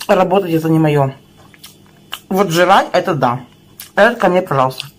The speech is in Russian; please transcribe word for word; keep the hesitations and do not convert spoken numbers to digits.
работать это не мое. Вот жрать это да. Это ко мне, пожалуйста.